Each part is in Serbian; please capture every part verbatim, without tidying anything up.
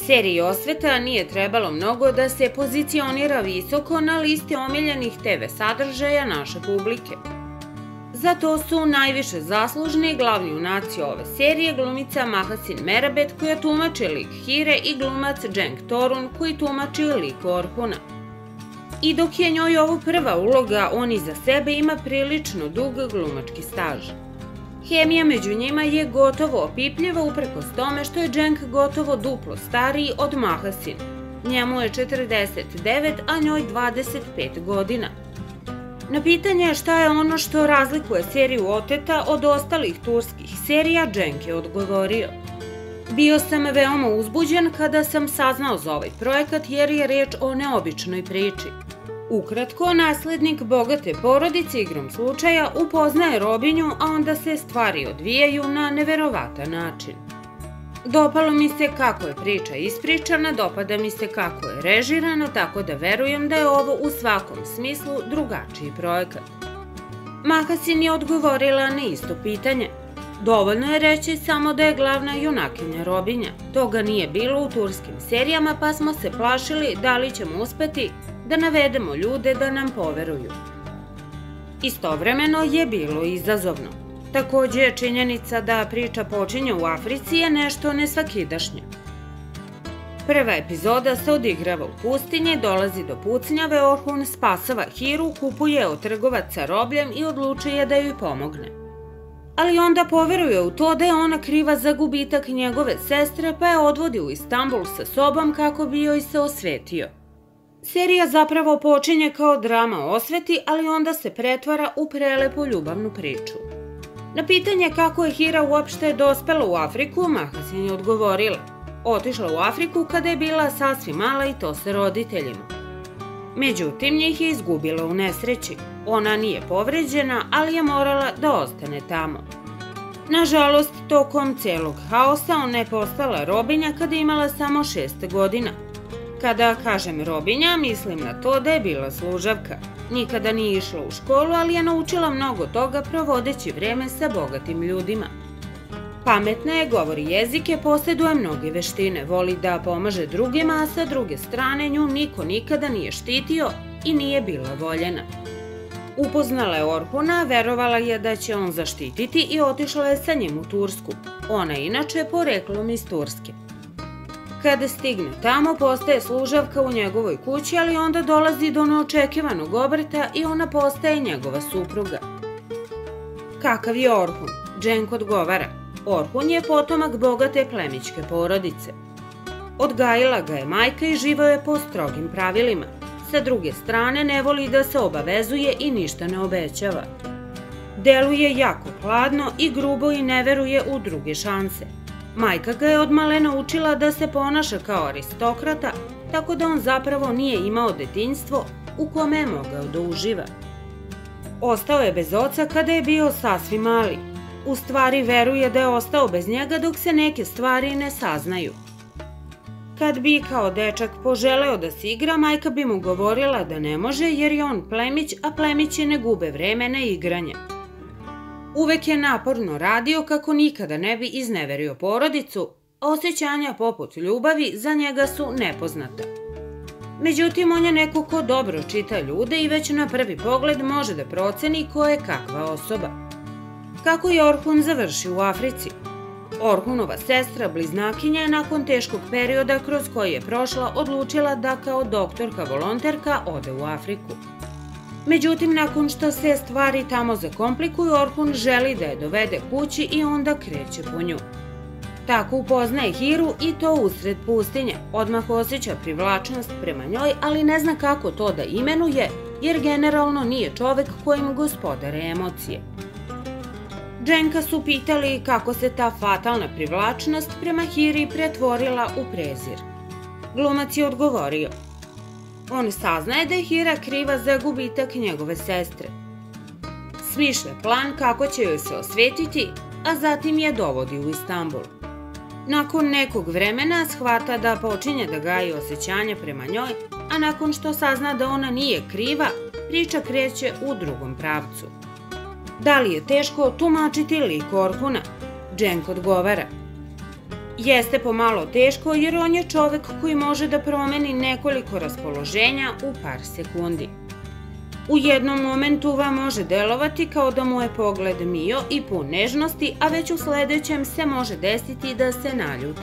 Seriji Osveta nije trebalo mnogo da se pozicionira visoko na listi omiljenih te ve sadržaja naše publike. Za to su najviše zaslužni glavni junaci ove serije glumica Mahasin Merabet koja tumači lik Hire i glumac Cenk Torun koji tumači lik Orhuna. I dok je njoj ovo prva uloga, on iza sebe ima prilično dug glumački staž. Hemija među njima je gotovo opipljiva uprkos tome što je Cenk gotovo duplo stariji od Mahasin. Njemu je četrdeset devet, a njoj dvadeset pet godina. Na pitanje šta je ono što razlikuje seriju Oteta od ostalih turskih serija, Cenk je odgovorio: Bio sam veoma uzbuđen kada sam saznao za ovaj projekat jer je reč o neobičnoj priči. Ukratko, naslednik bogate porodice igrom slučaja upoznaje robinju, a onda se stvari odvijaju na neverovatan način. Dopalo mi se kako je priča ispričana, dopada mi se kako je režirana, tako da verujem da je ovo u svakom smislu drugačiji projekat. Mahasin je odgovorila na isto pitanje. Dovoljno je reći samo da je glavna junakinja robinja. Toga nije bilo u turskim serijama, pa smo se plašili da li ćemo uspeti da navedemo ljude da nam poveruju. Istovremeno je bilo izazovno. Takođe, činjenica da priča počinje u Africi je nešto nesvakidašnje. Prva epizoda se odigrava u pustinji, dolazi do pucnjave, Orhun spasava Hiru, kupuje od trgovaca robljem i odlučuje da joj pomogne. Ali onda poveruje u to da je ona kriva za gubitak njegove sestre, pa je odvodi u Istanbul sa sobom kako bi joj se osvetio. Serija zapravo počinje kao drama o osveti, ali onda se pretvara u prelepu ljubavnu priču. Na pitanje kako je Hira uopšte dospela u Afriku, Mahasin je odgovorila: Otišla u Afriku kada je bila sasvim mala i to sa roditeljima. Međutim, njih je izgubila u nesreći. Ona nije povređena, ali je morala da ostane tamo. Nažalost, tokom celog haosa ona je postala robinja kada je imala samo šest godina. Kada kažem robinja, mislim na to da je bila služavka. Nikada nije išla u školu, ali je naučila mnogo toga provodeći vreme sa bogatim ljudima. Pametna je, govori jezike, posjeduje mnoge veštine, voli da pomaže drugima, a sa druge strane nju niko nikada nije štitio i nije bila voljena. Upoznala je Orhuna, verovala je da će on zaštititi i otišla je sa njim u Tursku. Ona je inače poreklom iz Turske. Kada stigne tamo, postaje služavka u njegovoj kući, ali onda dolazi do neočekivanog obrata i ona postaje njegova supruga. Kakav je Orhun? Cenk odgovara: Orhun je potomak bogate plemićke porodice. Odgajila ga je majka i živeo je po strogim pravilima. Sa druge strane, ne voli da se obavezuje i ništa ne obećava. Deluje jako hladno i grubo i ne veruje u druge šanse. Majka ga je od malena učila da se ponaša kao aristokrata, tako da on zapravo nije imao detinjstvo u kome je mogao da uživa. Ostao je bez oca kada je bio sasvim mali. U stvari veruje da je ostao bez njega dok se neke stvari ne saznaju. Kad bi kao dečak poželeo da se igra, majka bi mu govorila da ne može jer je on plemić, a plemići ne gube vreme na igranje. Uvek je naporno radio kako nikada ne bi izneverio porodicu, a osjećanja poput ljubavi za njega su nepoznata. Međutim, on je neko ko dobro čita ljude i već na prvi pogled može da proceni ko je kakva osoba. Kako je Orhun završio u Africi? Orhunova sestra, bliznakinja, je nakon teškog perioda kroz koji je prošla odlučila da kao doktorka volonterka ode u Afriku. Međutim, nakon što se stvari tamo zakomplikuju, Orhun želi da je dovede kući i onda kreće po nju. Tako upoznaje Hiru i to usred pustinje. Odmah osjeća privlačnost prema njoj, ali ne zna kako to da imenuje, jer generalno nije čovek kojim gospodare emocije. Cenka su pitali kako se ta fatalna privlačnost prema Hiri pretvorila u prezir. Glumac je odgovorio: On saznaje da je Hira kriva za gubitak njegove sestre. Smišlja plan kako će joj se osvetiti, a zatim je dovodi u Istanbul. Nakon nekog vremena shvata da počinje da gaji osjećanja prema njoj, a nakon što sazna da ona nije kriva, priča kreće u drugom pravcu. Da li je teško tumačiti lik Orhuna? Cenk odgovara: Jeste pomalo teško jer on je čovek koji može da promeni nekoliko raspoloženja u par sekundi. U jednom momentu vam može delovati kao da mu je pogled mio i pun nežnosti, a već u sledećem se može desiti da se naljuti.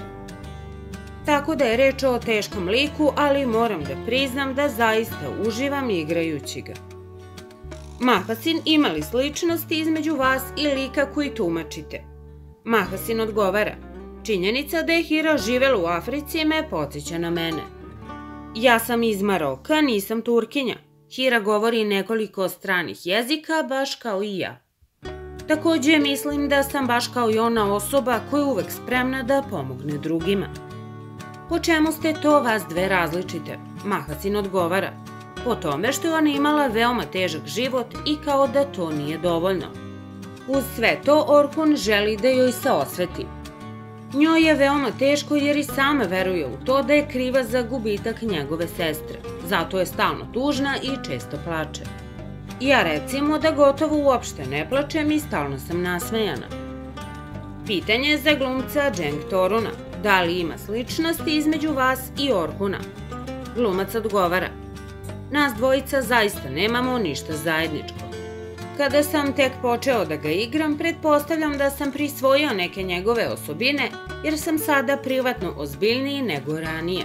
Tako da je reč o teškom liku, ali moram da priznam da zaista uživam igrajući ga. Mahasin, ima li sličnosti između vas i lika koji tumačite? Mahasin odgovara: činjenica da je Hira živela u Africi me podsjeća na mene. Ja sam iz Maroka, nisam Turkinja. Hira govori nekoliko stranih jezika, baš kao i ja. Takođe mislim da sam baš kao i ona osoba koja je uvek spremna da pomogne drugima. Po čemu ste to vas dve različite? Mahasin odgovara: po tome što je ona imala veoma težak život i kao da to nije dovoljno. Uz sve to Orhun želi da joj se osveti. Njoj je veoma teško jer i sama veruje u to da je kriva za gubitak njegove sestre, zato je stalno tužna i često plače. Ja recimo da gotovo uopšte ne plačem i stalno sam nasmejana. Pitanje za glumca Cenk Toruna: da li ima sličnosti između vas i Orhuna? Glumac odgovara: nas dvojica zaista nemamo ništa zajedničko. Kada sam tek počeo da ga igram, pretpostavljam da sam prisvojio neke njegove osobine, jer sam sada privatno ozbiljniji nego ranije.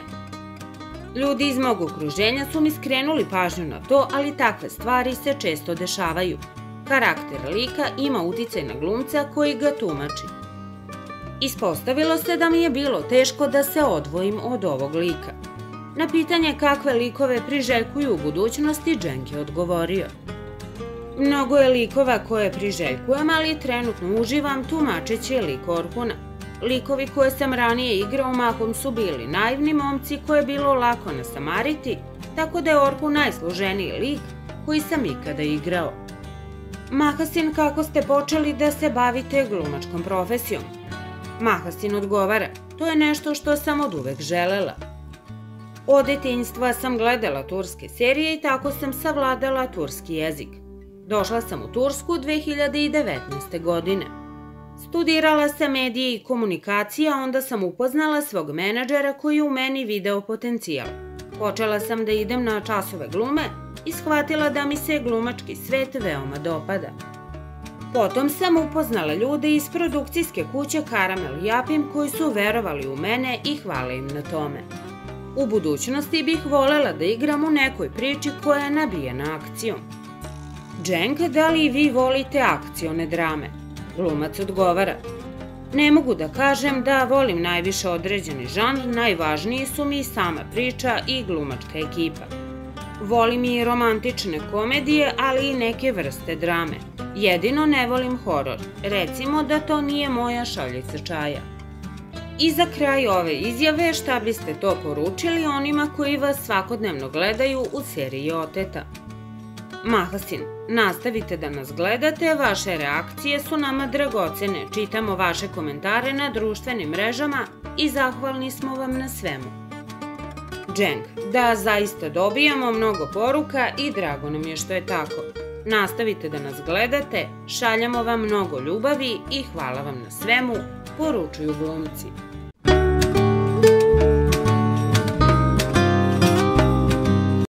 Ljudi iz mog okruženja su mi skrenuli pažnju na to, ali takve stvari se često dešavaju. Karakter lika ima uticaj na glumca koji ga tumači. Ispostavilo se da mi je bilo teško da se odvojim od ovog lika. Na pitanje kakve likove priželjkuju u budućnosti, Cenk je odgovorio: mnogo je likova koje priželjkujem, ali trenutno uživam tumačeći lik Orhuna. Likovi koje sam ranije igrao mahom su bili naivni momci koje je bilo lako nasamariti, tako da je Orhun najsloženiji lik koji sam ikada igrao. Mahasin, kako ste počeli da se bavite glumačkom profesijom? Mahasin odgovara: to je nešto što sam od uvek želela. Od detinjstva sam gledala turske serije i tako sam savladala turski jezik. Došla sam u Tursku dve hiljade devetnaeste. godine. Studirala sam medije i komunikacije, a onda sam upoznala svog menadžera koji je u meni video potencijal. Počela sam da idem na časove glume i shvatila da mi se glumački svet veoma dopada. Potom sam upoznala ljude iz produkcijske kuće Karamel Japim koji su verovali u mene i hvala im na tome. U budućnosti bih volela da igram u nekoj priči koja je nabijena akcijom. Cenk, da li i vi volite akcione drame? Glumac odgovara: ne mogu da kažem da volim najviše određeni žanr, najvažniji su mi sama priča i glumačka ekipa. Volim i romantične komedije, ali i neke vrste drame. Jedino ne volim horor, recimo da to nije moja šaljica čaja. I za kraj ove izjave, šta biste to poručili onima koji vas svakodnevno gledaju u seriji Oteta? Mahasin: nastavite da nas gledate, vaše reakcije su nama dragocene, čitamo vaše komentare na društvenim mrežama i zahvalni smo vam na svemu. Cenk: da, zaista dobijamo mnogo poruka i drago nam je što je tako. Nastavite da nas gledate, šaljamo vam mnogo ljubavi i hvala vam na svemu, poručuju glumci.